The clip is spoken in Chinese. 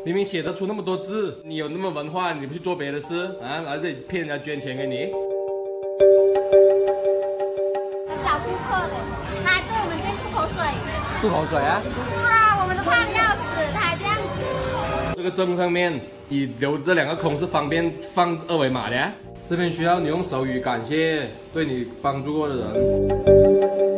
明明写得出那么多字，你有那么文化，你不去做别的事啊？来这里骗人家捐钱给你。 找顾客的，他还对我们这吐口水。 吐口水啊？ 是啊，我们都怕的要死，他还这样子。 这个证上面你留这2个空是方便放2维码的。这边需要你用手语感谢对你帮助过的人。